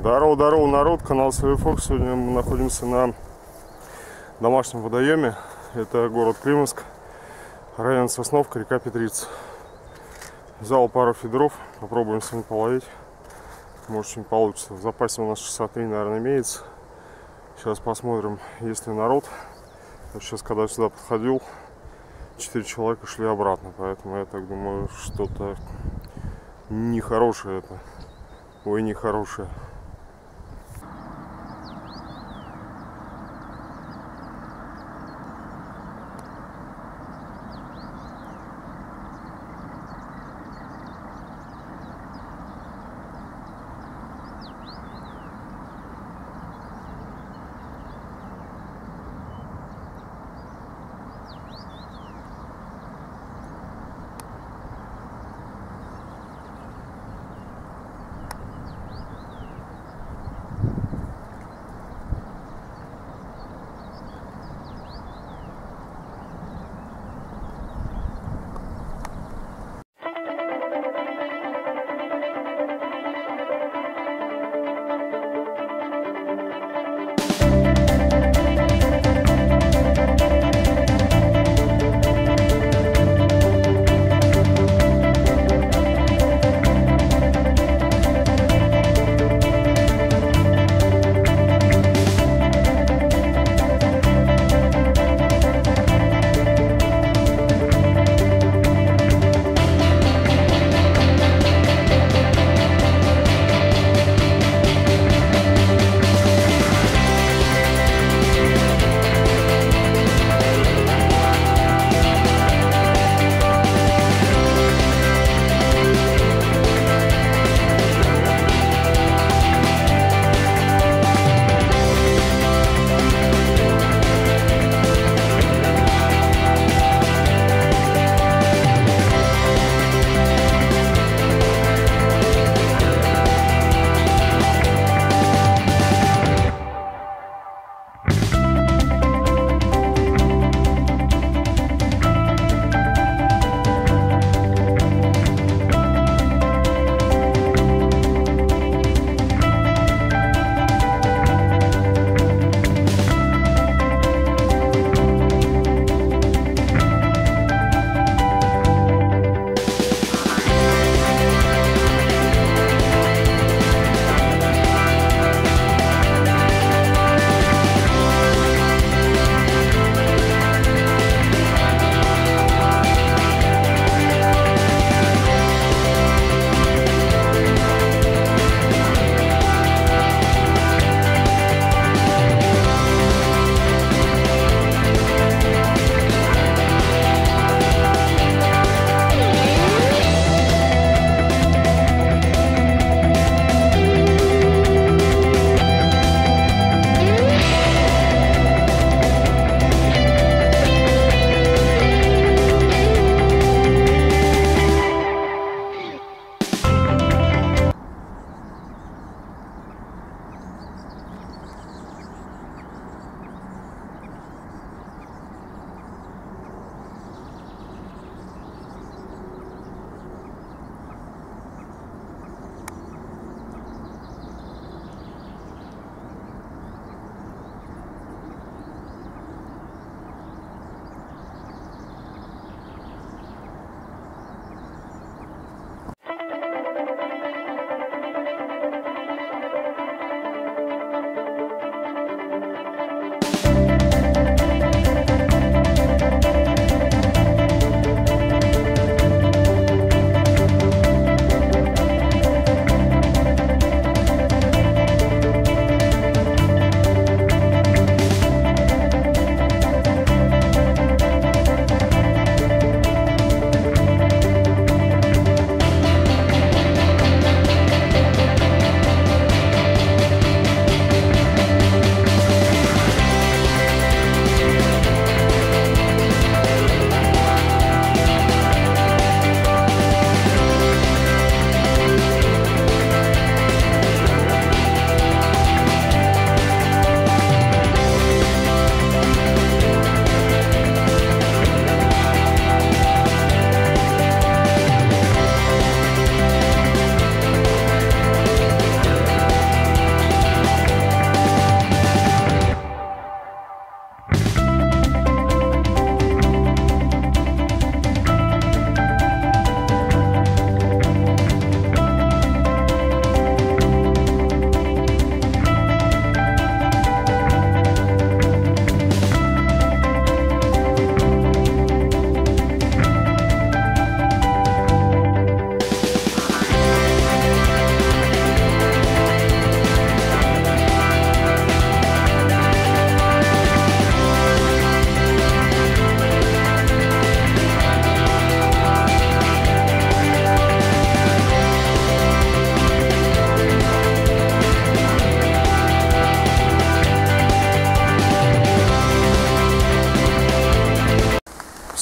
Здорово, народ, канал Солифок. Сегодня мы находимся на домашнем водоеме. Это город Климовск, район Сосновка, река Петрица. Взял пару фидеров, попробуем сегодня половить. Может, что-нибудь получится. В запасе у нас 63, наверное, имеется. Сейчас посмотрим, есть ли народ. Сейчас, когда сюда подходил, 4 человека шли обратно. Поэтому я так думаю, что-то нехорошее это. Ой, нехорошее.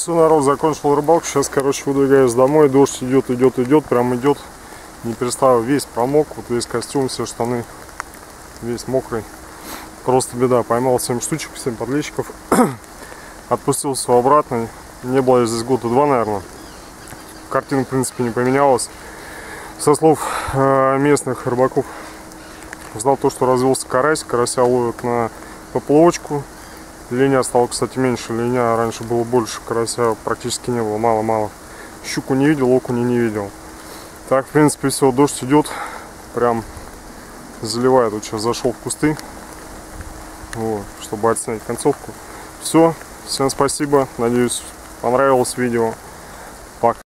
Все, народ, закончил рыбалку. Сейчас, короче, выдвигаюсь домой. Дождь идет, прям идет. Не переставил, весь промок, вот весь костюм, все штаны, весь мокрый. Просто беда. Поймал 7 штучек, 7 подлещиков. Отпустил все обратно. Не было я здесь года 2, наверное. Картина, в принципе, не поменялась. Со слов местных рыбаков, узнал то, что развелся карась. Карася ловят на поплавочку. Линя стала, кстати, меньше. Линя раньше было больше, карася практически не было, мало-мало. Щуку не видел, окуня не видел. Так, в принципе, все, дождь идет. Прям заливает. Вот сейчас зашел в кусты, вот, чтобы отснять концовку. Все, всем спасибо. Надеюсь, понравилось видео. Пока.